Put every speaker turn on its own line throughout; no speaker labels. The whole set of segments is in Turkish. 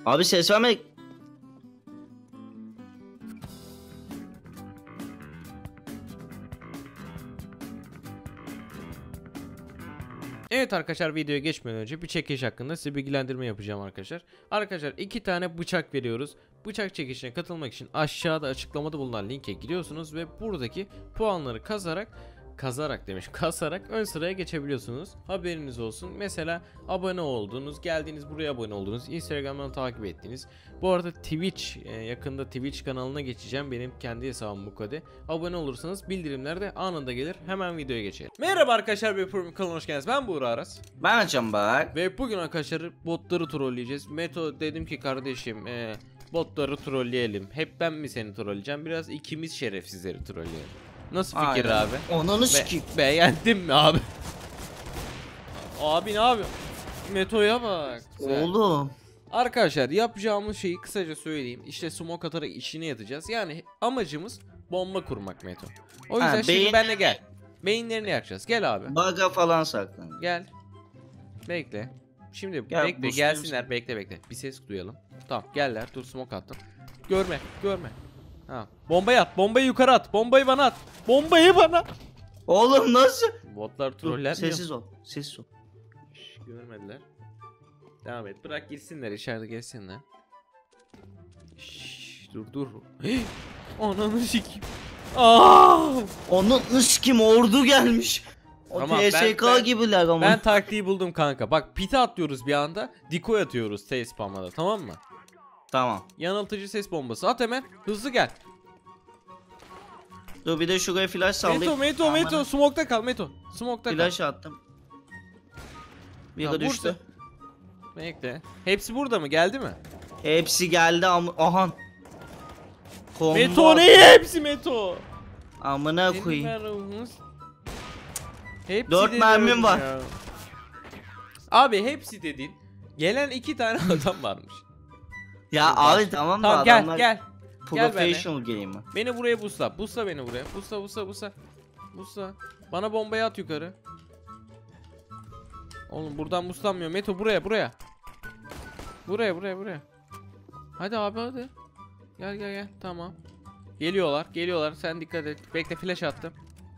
Abi ses verme.
Evet arkadaşlar, videoya geçmeden önce bir çekiş hakkında size bilgilendirme yapacağım arkadaşlar. Arkadaşlar 2 tane bıçak veriyoruz. Bıçak çekişine katılmak için aşağıda açıklamada bulunan linke giriyorsunuz ve buradaki puanları kasarak ön sıraya geçebiliyorsunuz. Haberiniz olsun. Mesela abone oldunuz, geldiğiniz buraya abone oldunuz, Instagram'dan takip ettiniz. Bu arada yakında Twitch kanalına geçeceğim. Benim kendi hesabım bu kode. Abone olursanız bildirimler de anında gelir. Hemen videoya geçelim. Merhaba arkadaşlar, bir kanalına hoş geldiniz. Ben Buğra Aras.
Ben açacağım bak.
Ve bugün arkadaşlar botları trolleyeceğiz. Meto dedim ki kardeşim botları trolleyelim. Hep ben mi seni trolleyeceğim? Biraz ikimiz şerefsizleri trolleyelim. Nasıl fikir
Aynen.
abi?
Onunu sikeyim.
Beğendin mi abi? Abi ne abi? Meto'ya bak. Güzel.
Oğlum.
Arkadaşlar yapacağımız şeyi kısaca söyleyeyim. İşte smoke atarak işini yatacağız. Yani amacımız bomba kurmak Meto. O yüzden şimdi benle gel. Beyinlerini yakacağız. Gel abi.
Baga falan saklan.
Gel. Bekle. Şimdi
Gel,
bekle gelsinler. Bekle. Bir ses duyalım. Tamam geldiler. Dur smoke attım. Görme. Ha. Bombayı at. Bombayı yukarı at. Bombayı bana at. Bombayı bana.
Oğlum nasıl?
Botlar troller.
Sessiz ol.
Görmediler. Devam et. Bırak girsinler, içeride gelsinler. Dur. Ananı sikeyim.
Onun kim ordu gelmiş. O
Tamam,
TSK gibiler ama.
Ben taktiği buldum kanka. Bak pite atlıyoruz bir anda. Decoy atıyoruz T spam'da, tamam mı?
Tamam.
Yanıltıcı ses bombası. At hemen. Hızlı gel.
Dur bir de şuraya flash sallayayım.
Meto. Smoke'ta kal Meto. Smoke'ta kal.
Flash attım. Biri düştü.
Bekle. Hepsi burada mı? Geldi mi?
Hepsi geldi ama aha. Combo
Meto ne hepsi Meto?
Amına koyayım.
Hepsi
4 mermim var.
Ya. Abi hepsi dedin. Gelen 2 tane adam varmış.
Ya abi tamam da
Tamam
adamlar
gel.
professional gamer.
Beni buraya busla. Busla beni buraya. Busla. Bana bombayı at yukarı. Oğlum buradan buslanmıyor. Meto buraya. Buraya. Hadi abi hadi. Gel. Tamam. Geliyorlar. Sen dikkat et. Bekle, flash attım.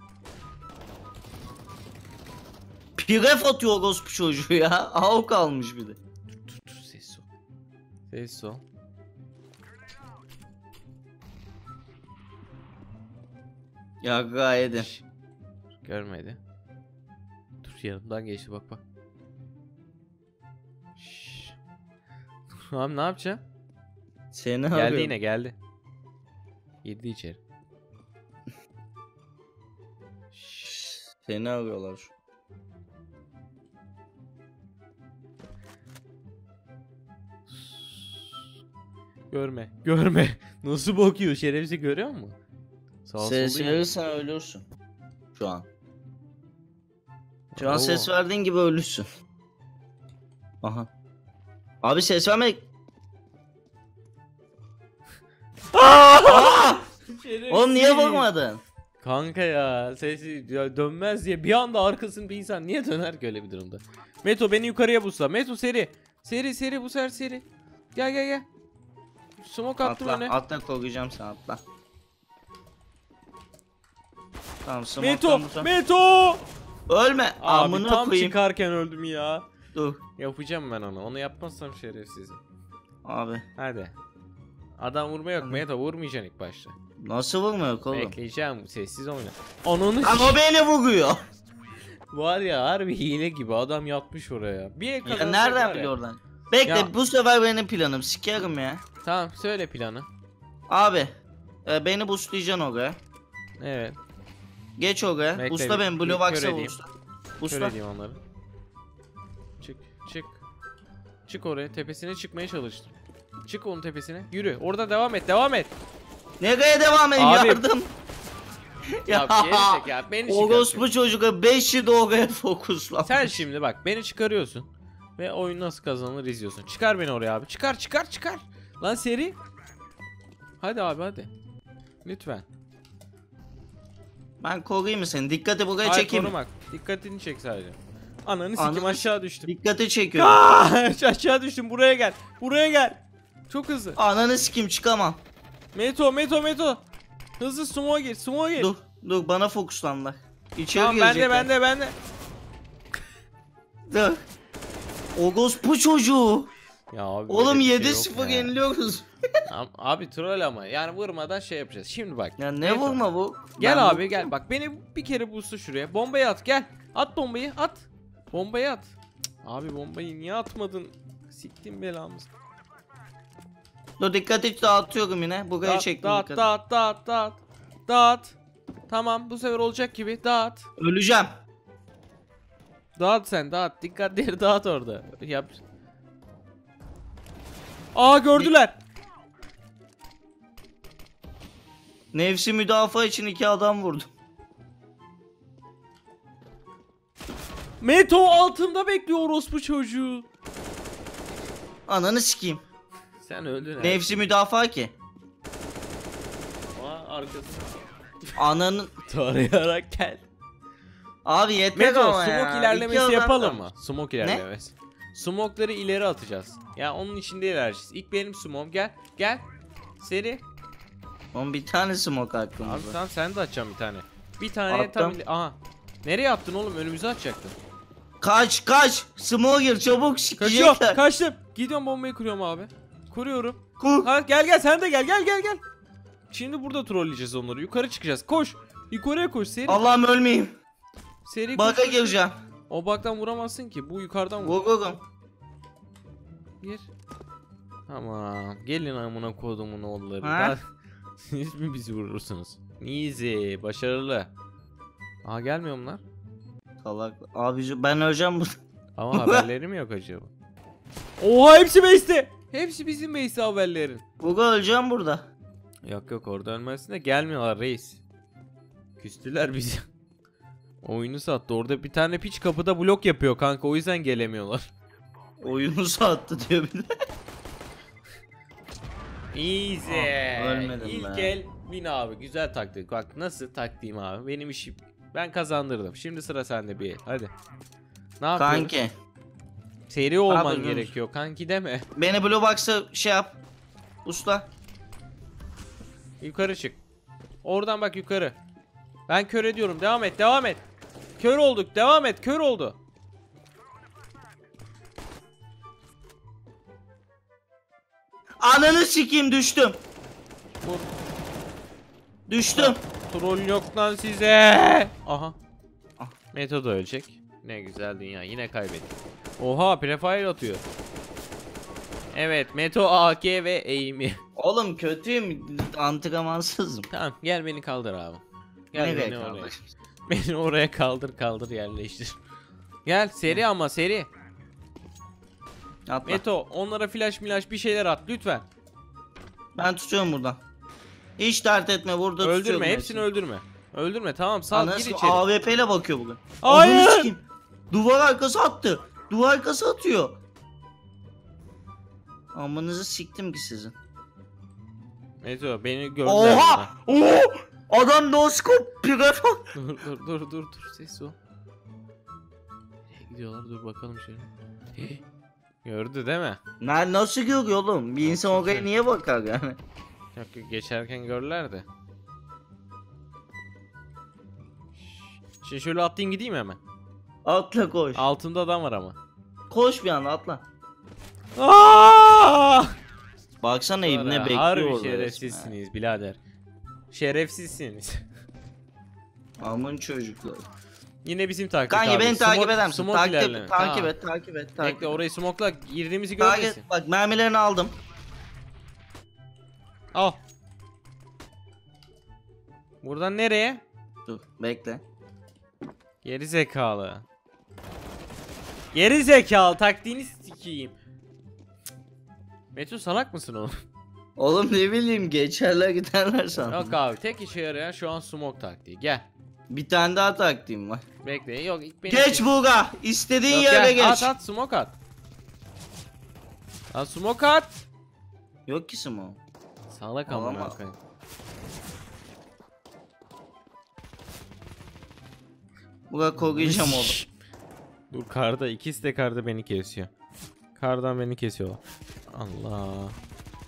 Piref atıyor orospu çocuğu ya. Avuk almış bir de.
Dur ses ol.
Ya gayet.
Görmedi. Dur yanımdan geçti bak. Abi ne yapacağım?
Seni
Geldi
arıyorum.
yine geldi. Girdi içeri.
Seni arıyorlar.
Görme. Nasıl bakıyor şerefsiz, görüyor musun?
Ses verirsen ölürsün. Şu an ses verdiğin gibi ölürsün. Aha. Abi ses verme. Oğlum niye bakmadın?
Kanka ya sesi dönmez diye bir anda arkasını bir insan niye döner ki öyle bir durumda? Meto beni yukarıya busla. Meto seri bu sefer seri. Gel. Smoke attım öne.
Atla koruyacağım sen atla. Tamam smoke.
Meto.
Ölme.
Abi
Amına
tam
koyayım.
çıkarken öldüm ya.
Dur.
Yapacağım ben onu. Onu yapmazsam şerefsizim.
Abi.
Hadi. Adam vurma yok Meto, vurmayacaksın ilk başta.
Nasıl vurmuyor oğlum?
Bekleyeceğim, sessiz oyna. Ananı
Ama o beni vuruyor.
var ya harbi hile gibi, adam yatmış oraya. Bir el
Ya
kazansak
nereden
var ya.
biliyor oradan? Bekle
Ya.
bu sefer benim planım sikerim ya.
Tamam söyle planı.
Abi beni boostlayacaksın oraya.
Evet.
Geç oraya.
Bekle,
Boostla beni Blue
kör
Box'a
edeyim.
boostla.
Şöyle
Boostla.
diyeyim onları. Çık oraya, tepesine çıkmaya çalıştım. Çık onun tepesine. Yürü. Orada devam et.
Nereye devam edeyim
Abi.
yardım?
Ya gerizek ya, beni çıkar.
Orospu çocuğa 5'i de oraya fokusla.
Sen şimdi bak beni çıkarıyorsun ve oyun nasıl kazanılır izliyorsun. Çıkar beni oraya abi. Çıkar. Lan seri. Hadi abi hadi. Lütfen.
Ben koruyayım mı seni? Dikkati buraya
Hayır,
çekeyim.
korumak. Dikkatini çek sadece. Ananı sikim, aşağı düştüm.
Dikkati çekiyor.
Aşağı düştüm, buraya gel. Çok hızlı.
Ananı sikeyim, çıkamam.
Meto. Hızlı sumo gir.
Dur bana fokuslanlar. İçeri
Tamam
girecekler.
bende.
Dur. Orospu çocuğu.
Ya abi
Oğlum
böyle bir şey
7-0
yok ya.
yeniliyoruz.
Abi troll ama yani vurmadan şey yapacağız. Şimdi bak.
Ya ne
Meto,
vurma bu?
Gel
Ben
abi gel. Bak beni bir kere bulsa şuraya. Bombayı at gel. At bombayı at. Bombayı at. Cık, abi bombayı niye atmadın? Siktim belamızı.
Dur dikkat et, dağıtıyorum yine. Burayı çektim.
Dağıt. Tamam bu sefer olacak gibi. Dağıt.
Öleceğim.
Dağıt sen dağıt. Dikkatleri dağıt orada. Yap. Aa gördüler.
Nefsi müdafaa için 2 adam vurdum.
Meto altında bekliyor orospu çocuğu.
Ananı sikeyim.
Sen öldün ha.
Nefsi müdafaa ki.
Aa arkasına.
Ananın.
Tarayarak gel.
Abi yeter
Meto
ama ya.
smoke
İki
ilerlemesi
adam
yapalım
da-
mı? Smoke ilerlemesi. Smoke'ları ileri atacağız. Ya onun içinde ilerleyeceğiz. İlk benim smoke'um gel. Seri.
Oğlum bir tane smoke
Abi
hakkımız var.
tamam sen de açacaksın bir tane. Bir tane
Attım.
tam aha. Nereye attın oğlum? Önümüze atacaktın.
Kaç. Smoke gir çabuk,
Kaçıyorum.
sikecekler.
Kaçtım. Gidiyorum bombayı kuruyorum abi. Kuruyorum.
Kur.
Ha, gel sen de gel. Şimdi burada trolleyeceğiz onları. Yukarı çıkacağız. Koş. Yukarıya koş seri.
Allah'ım ölmeyeyim.
Seri
Bug'a
koş.
gireceğim.
O baktan vuramazsın ki. Bu yukarıdan vur.
Vururum.
Gir. Tamam. Gelin amına kodumun oğulları.
Ha?
Daha- Siz mi bizi vurursunuz? Easy. Başarılı. Aa gelmiyor bunlar.
Salak. Abi ben öleceğim bu.
Ama haberleri mi yok acaba? Oha hepsi base'te. Hepsi bizim base'te haberlerin.
Bug'a öleceğim burada.
Yok orada ölmezsin de gelmiyorlar reis. Küstüler bizi. Oyunu sattı. Orada bir tane piç kapıda blok yapıyor kanka. O yüzden gelemiyorlar.
Oyunu sattı diyor bir de.
Easy.
ölmedim
İlk
be.
el win abi. Güzel taktik. Bak nasıl taktiğim abi. Benim işim. Ben kazandırdım. Şimdi sıra sende bir el. Hadi. Ne yapıyoruz?
Kanki.
Seri olman
Abi,
gerekiyor. Kanki deme.
Beni Blue Box'a şey yap. Usta.
Yukarı çık. Oradan bak yukarı. Ben kör ediyorum. Devam et. Kör olduk. Devam et. Kör oldu.
Ananı sikeyim, düştüm.
Vur.
Düştüm.
Troll yok lan size. Aha.
Ah.
Meto da ölecek. Ne güzel dünya. Yine kaybettik. Oha prefire atıyor. Evet Meto AK ve aim'i.
Oğlum kötüyüm. Antrenmansızım.
Tamam gel beni kaldır abi. Gel
Nereye
beni oraya.
kaldır?
Beni oraya kaldır yerleştir. Gel seri ama seri.
Atla.
Meto onlara flash bir şeyler at lütfen.
Ben tutuyorum buradan. Hiç dert etme, burada tutuyorum.
Öldürme hepsini öldürme. Öldürme tamam sal
Ananı
gir
sikeyim,
içeri.
AWP ile bakıyor bugün.
Hayır.
Ananı sikeyim. Duvar arkası attı. Duvar arkası atıyor. Amanızı siktim ki sizin.
Meto beni gördüler.
Oha! Oo! Adam no scope pirata.
Dur ses o. Nereye gidiyorlar dur bakalım şöyle. Gördü değil mi?
Nasıl görüyor oğlum? Bir insan oraya niye bakar yani?
Yok geçerken gördüler de. Şimdi şöyle atlayayım gideyim hemen.
Atla koş.
Altında adam var ama.
Koş bir anda atla.
Aaaa!
Baksana ibne bekliyor
Harbi
orada
şerefsizsiniz birader. Şerefsizsiniz.
resmen. Amın çocukları.
Yine bizim taktik
Kanki
abi.
beni takip eder misin?
Smoke ilerleme.
Takip
Tamam.
et, takip et.
Bekle orayı smokla girdiğimizi
Takip
görmesin.
et. Bak mermilerini aldım.
Al. Buradan nereye?
Dur bekle.
Geri zekalı. Geri zekalı taktiğini sikeyim. Meto salak mısın oğlum?
Oğlum ne bileyim, geçerler giderler sandım.
Yok abi tek işe yarayan şu an smoke taktiği. Gel.
Bir tane daha taktiğim var.
Bekle yok ilk beni.
Geç Buğra. İstediğin
Yok,
yere
gel.
geç.
At smoke at. At smoke at.
Yok ki smoke.
Salak
Olamaz.
amına koyayım.
Buğra koruyacağım oğlum.
Dur karda ikisi de karda beni kesiyor. Kardan beni kesiyorlar. Allah.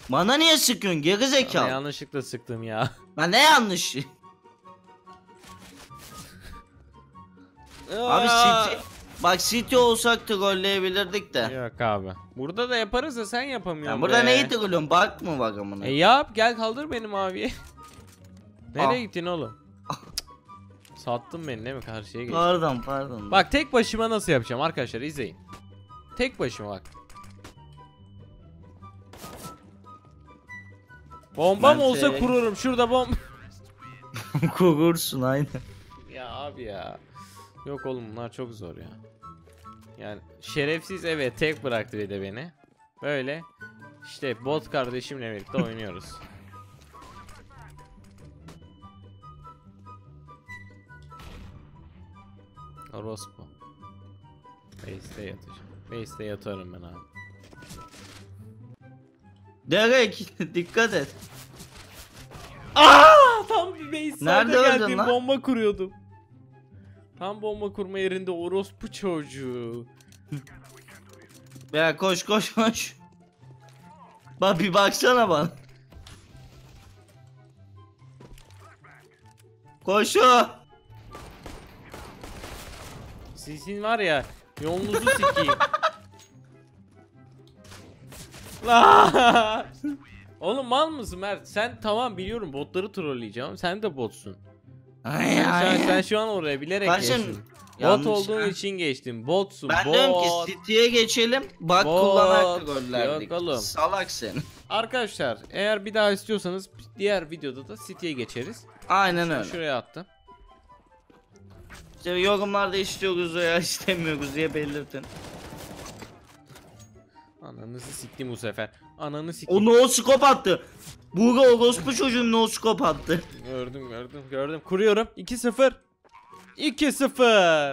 Bana niye sıkıyorsun geri
Ama
zekalı?
yanlışlıkla sıktım ya.
Ben ne yanlış? Abi City. Bak City olsak trolleyebilirdik de.
Yok abi. Burada da yaparız da sen yapamıyorsun
Ya burada
be.
neyi trollüyorsun? Bak mı bak amına?
Yap gel kaldır benim abiyi. Nereye
Ah.
gittin oğlum? Sattın beni değil mi? Karşıya geç.
Pardon.
Bak tek başıma nasıl yapacağım arkadaşlar izleyin. Tek başıma bak. Bombam
Ben
olsa
şey-
kururum. Şurada bomba.
Kurursun aynen.
Ya abi ya. Yok oğlum bunlar çok zor ya. Yani şerefsiz evet tek bıraktı bir de beni. Böyle işte bot kardeşimle birlikte oynuyoruz. Orospu. Base'de yatacağım. Base'de yatarım ben abi.
Derek dikkat et.
Tam bir base'de
Nerede öldün
geldim
lan?
bomba kuruyordum. Tam bomba kurma yerinde orospu çocuğu.
Ya koş. Bak bir baksana bana. Koşu.
Sizin var ya yolunuzu sikeyim. La! Oğlum mal mısın Mert? Sen tamam biliyorum botları trolleyeceğim. Sen de botsun. Sen şu an oraya bilerek
Kardeşim,
geçtin. Bot
yanlış
olduğun
ha.
için geçtin. Botsun.
Ben
bot.
diyorum ki City'ye geçelim. Bak
Bot.
kullanarak trollerdik.
Yok oğlum.
Salak sen.
Arkadaşlar eğer bir daha istiyorsanız diğer videoda da City'ye geçeriz.
Aynen öyle.
Şuraya attım.
İşte yorumlarda istiyoruz veya istemiyoruz diye belirtin.
Ananızı siktim bu sefer. Ananı
O
siktim.
no scope attı. Buğra orospu çocuğun no scope attı.
Gördüm. Kuruyorum. 2-0. 2-0.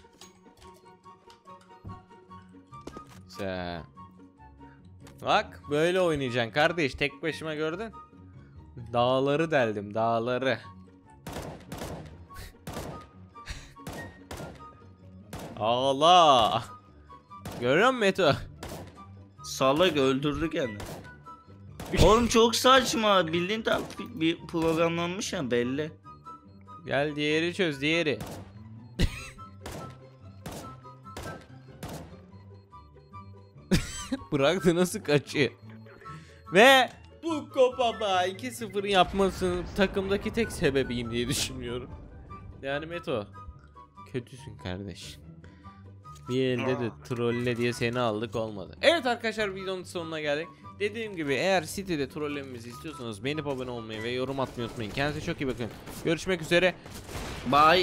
Sen. Bak böyle oynayacaksın kardeş. Tek başıma gördün. Dağları deldim. Dağları. Ağla. Görüyor musun Meto?
Salak öldürdü kendini. Oğlum çok saçma. Bildiğin tam bir programlanmış ya belli.
Gel diğeri çöz diğeri. Bıraktı nasıl kaçıyor. Ve bu kopada 2-0 yapmasının takımdaki tek sebebiyim diye düşünüyorum. Yani Meto kötüsün kardeş. Bir elde de trolle diye seni aldık olmadı. Evet arkadaşlar videonun sonuna geldik. Dediğim gibi eğer City'de trollememizi istiyorsanız beğenip abone olmayı ve yorum atmayı unutmayın. Kendinize çok iyi bakın. Görüşmek üzere.
Bye.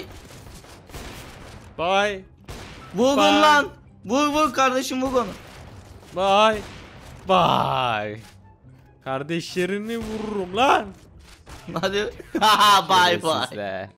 Bye.
Vurun
Bye.
lan. Vur kardeşim vur onu.
Bye. Bye. Kardeşlerini vururum lan.
Hadi. Bye bye.
Şerefsizler.